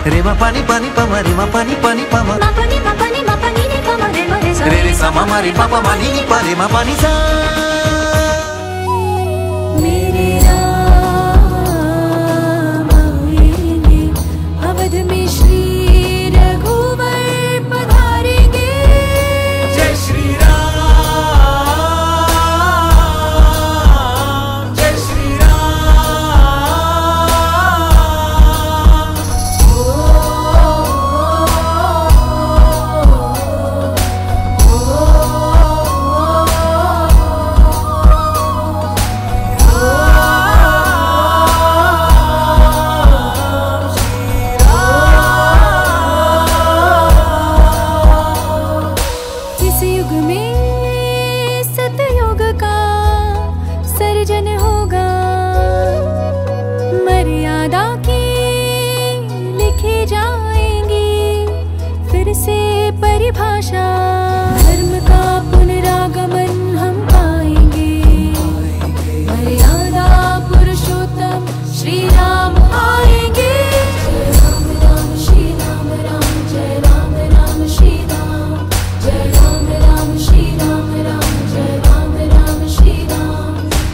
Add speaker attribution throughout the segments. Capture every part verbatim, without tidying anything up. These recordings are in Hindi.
Speaker 1: रे मा पानी पानी पमा रे मा पानी पानी पमा
Speaker 2: मा पानी मा पानी मा पानी रे पमा रे मा रे सा
Speaker 1: रे रे सा मा मा रे पा पा मा नी नी पा रे मा पानी सा।
Speaker 2: मेरे राम आएंगे अवध में श्री रघुवर पधारेंगे।
Speaker 1: जय श्री राम जय श्री राम।
Speaker 2: इस युग में सतयुग का सर्जन होगा, मर्यादा की लिखी जाएंगी फिर से परिभाषा। धर्म का पुनरागमन हम पाएंगे, मर्यादा पुरुषोत्तम श्री राम आएंगे। जय राम राम श्री राम राम जय राम राम श्री राम जय राम राम श्री राम राम जय राम राम श्री राम।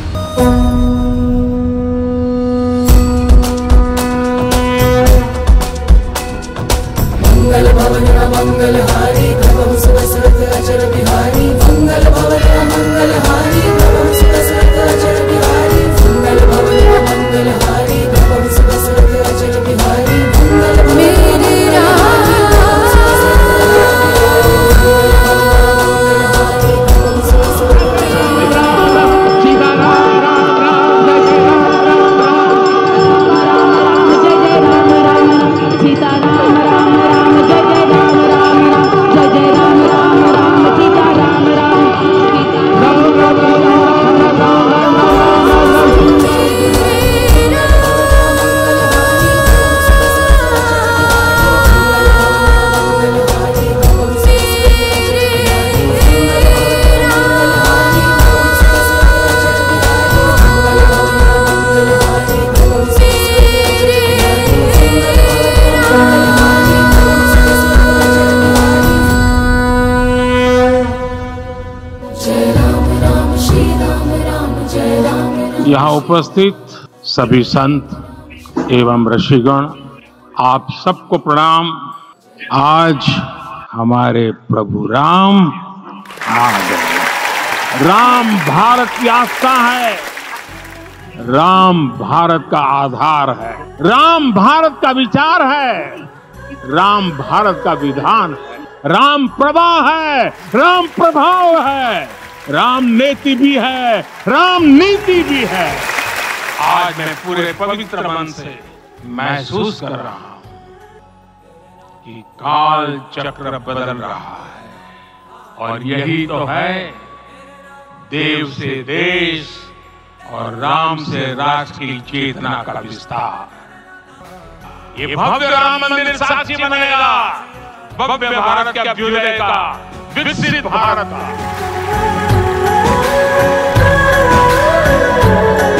Speaker 2: मंगल भवन मंगल हारी प्रभु सुख सुरत अचर बिहारी। मंगल भवन मंगल हारी प्रभु सुख सुरत अचर बिहारी। मंगल भवन मंगल हारी प्रभु सुख सुरत अचर बिहारी। मंगल मेरे राम
Speaker 3: यहाँ उपस्थित सभी संत एवं ऋषिगण, आप सबको प्रणाम। आज हमारे प्रभु राम आ गए। राम भारत की आस्था है, राम भारत का आधार है, राम भारत का विचार है, राम भारत का विधान है, राम प्रवाह है, राम प्रभाव है, राम नीति भी है, राम नीति भी है। आज मैं पूरे पवित्र मन से महसूस कर रहा हूं कि काल चक्र बदल रहा है और यही तो है देव से देश और राम से राष्ट्र की चेतना का विस्तार। ये भव्य राम मंदिर साक्षी बनेगा भव्य भारत के अभ्युदय का, विकसित भारत का।